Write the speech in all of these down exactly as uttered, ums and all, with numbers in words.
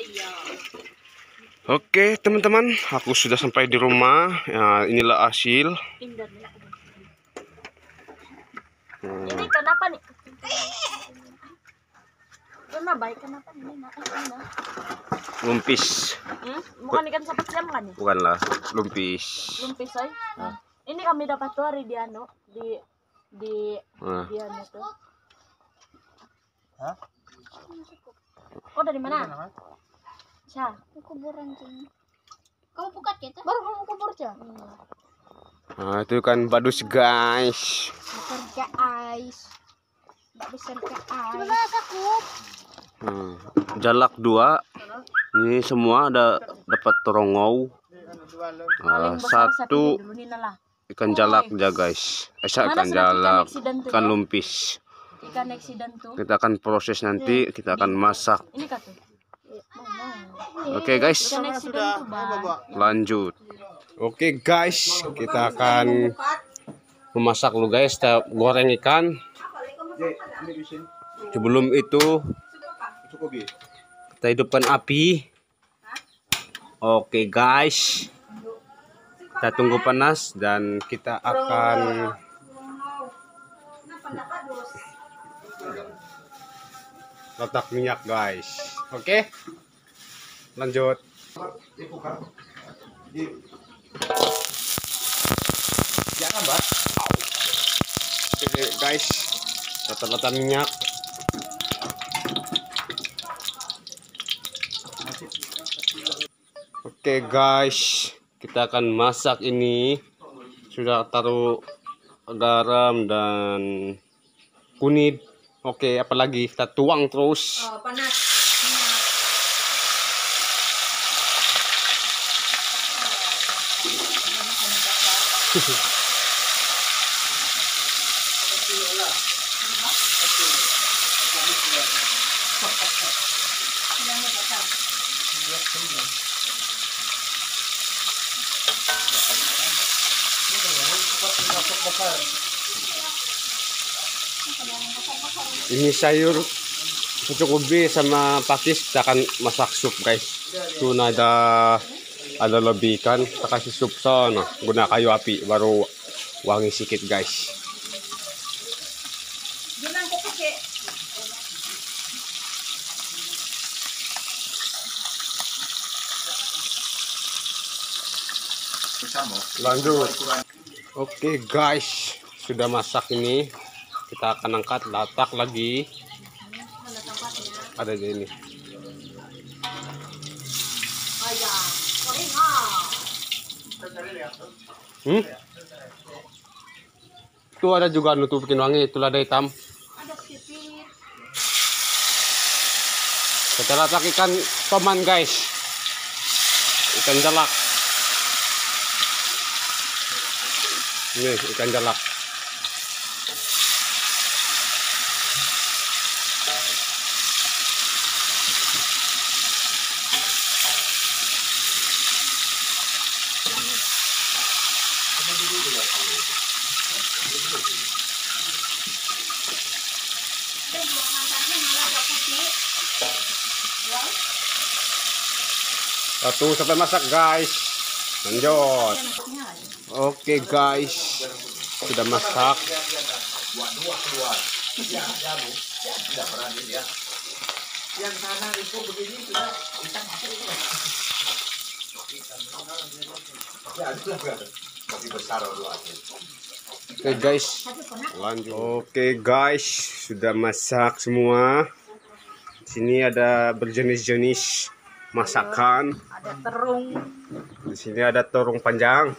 Oke teman-teman, aku sudah sampai di rumah. Ya, inilah hasil. Hmm. Ini kenapa nih? Kenapa baik? Kenapa ini? Lumpis. Hmm? Bukan ikan sapat siam kan ya? Bukanlah, lumpis. Lumpis ay. Nah. Ini kami dapat tuh hari di ano di di Nah. di ano tuh. Hah? Oh dari mana? Siya. Kuburan sini. Kamu pukat gitu? Baru kamu kubur siya. Nah, itu kan badus guys. Bekerja ais. Beserta ais. Benar takut. Hmm. Jalak dua. Ini semua ada dapat terongau. Uh, satu ikan jalak ya guys. Eh, ikan jalak, ikan lumpis. Ikan accident tuh. Kita akan proses nanti, kita akan masak. Ini kah tuh? Oke okay, guys, Ikan accident tuh, Bang. lanjut. Oke okay, guys, kita akan memasak dulu guys. Kita goreng ikan. Sebelum itu kita hidupkan api. Oke okay, guys, kita tunggu panas dan kita akan letak minyak guys. Oke okay? Lanjut. Oke guys, letak-letak minyak. Oke guys, kita akan masak ini. Sudah taruh garam dan kunyit. Oke, apalagi kita tuang terus. Oh, panas. Ini sayur pucuk ubi sama pakis kita akan masak sup guys. Tuh ada ada lebih ikan, kita kasih sup sana. Guna kayu api baru wangi sedikit guys. Lanjut. Oke guys, sudah masak ini. Kita akan angkat, letak lagi. Ada di ini. Hmm? Itu ada juga nutupin wangi, itu lada hitam. Kita letak ikan toman guys. Ikan jalak. Ini ikan jalak. Satu sampai masak guys. Lanjut. Oke guys, sudah masak. Yang sana itu begini sudah kita masuk. Ya, itu masih besar dua. Oke guys, lanjut. Oke guys, sudah masak semua. Di sini ada berjenis-jenis masakan. Ada terung. Di sini ada terung panjang.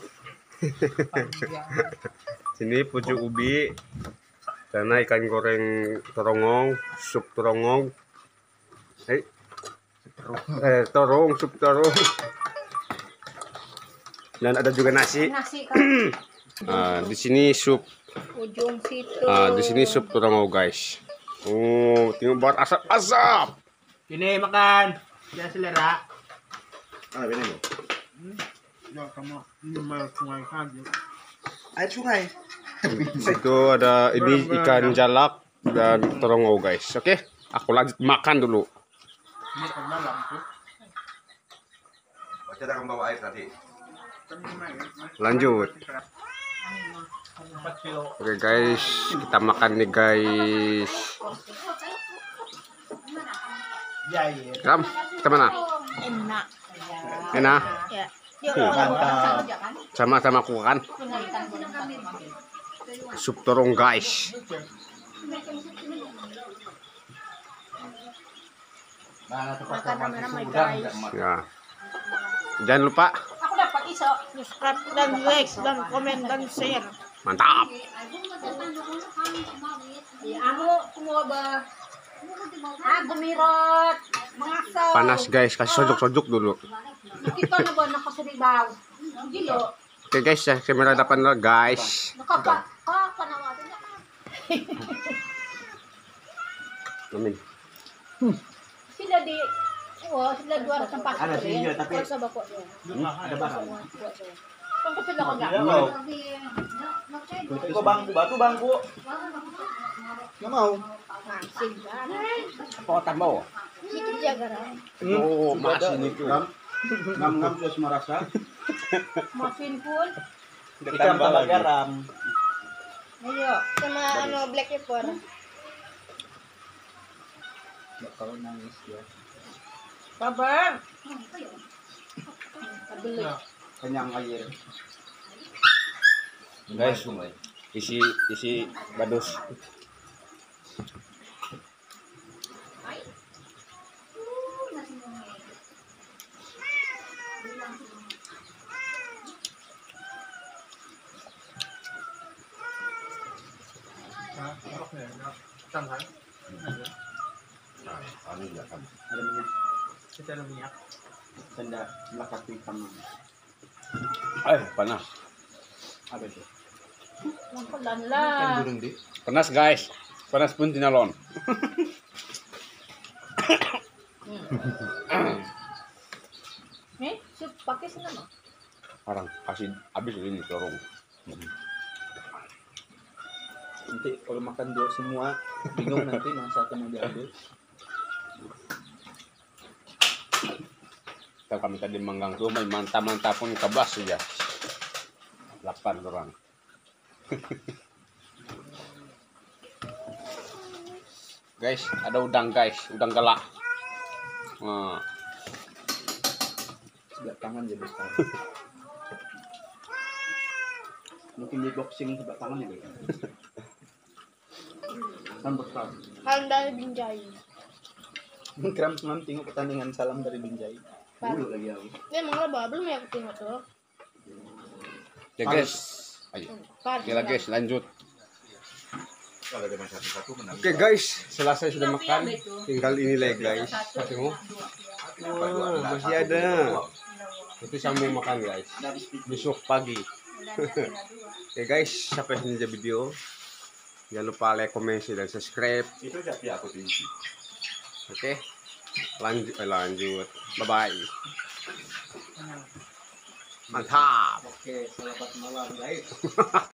Sini pucuk ubi. Sana ikan goreng terongong, sup terongong. Hei. Eh, terung, sup terung. Dan ada juga nasi. Nasi Nah, di sini sup. ujung situ. Nah, di sini sup terongong guys. Oh, tengok buat asap-asap. Ini makan. Jangan selera. Ah, ini loh. Ya, kamu ini mau sungai saja. Air sungai. Itu ada ini ikan jalak dan teronggo guys. Oke, aku lanjut makan dulu. Ini ke malam tuh. Baca akan bawa air tadi. Lanjut. Oke guys, kita makan nih guys. Ya, iya. Ram, kita mana? Enak. Enak. Ya. Mantap. Sama-sama aku kan. Sup torong guys. Mana tempat Makan makan ramai-ramai, susu udang, guys. nggak, Mak? Ya. Jangan lupa Aku dapat iso. Subscribe dan like dan komen dan share. mantap. Ya, amo semua ba. Ah, gumirot. Mengasal. Panas guys, kasih sojok-sojok dulu. Kita na ba nakasuribaw? Gilo. Oke guys, ya, kamera depan lah guys. Nakapa. Ah, panawatin na. Amin. Sila di oh, sila dua ratus empat Ada sih, iya, tapi- sa bako dia. Ada barang. Kung kasi sila ko na. Wow. Ikaw bangku, batu bangku. Nggak mau. Masig ba? Apa tambah? Sikit jaga ra. Oh, masih nih tuh. Ngam-ngam sudah semua rasa. Masin pun. Ikan tambah garam. Ayo. Sama ano, black pepper. Bakal nangis ya. Kabar. Kabeli. Kenyang air. Guys, isi isi badus. Anu ya kan. Ada minyak. Kita ada minyak. Tanda melekat hitam. Eh, panas. Apa itu? Lampulan lah. Burung di. Panas guys. Panas pun tinalon. Eh, sup pakai sana mo. Parang kasih habis ini torong. Nanti kalau makan dua semua bingung nanti yang satu mau diambil. Kalau kami tadi manggang tuh main mantap-mantap pun kebas saja. Delapan orang. Guys, ada udang guys, udang galak. Nah, Sebelah tangan jadi sekarang. Mungkin di boxing sebelah tangan ya. Kan besar. Hal dari Binjai. Kram semalam tengok pertandingan salam dari Binjai. Dulu lagi aku. Dia emang lah belum ya aku tengok tuh. ya guys. Ayo. Par. Oke lah guys, lanjut. Kalau dengan satu-satu menang. Oke guys, selesai sudah makan. Tinggal ini lagi guys. Tengok. Wah, masih ada. Itu sambung makan guys. Besok pagi. Oke guys, sampai sini aja video. Jangan lupa like, comment, share, dan subscribe. Itu jadi aku tinggi. Oke, lanjut, eh, lanjut. Bye bye. Mantap. Oke, selamat malam guys.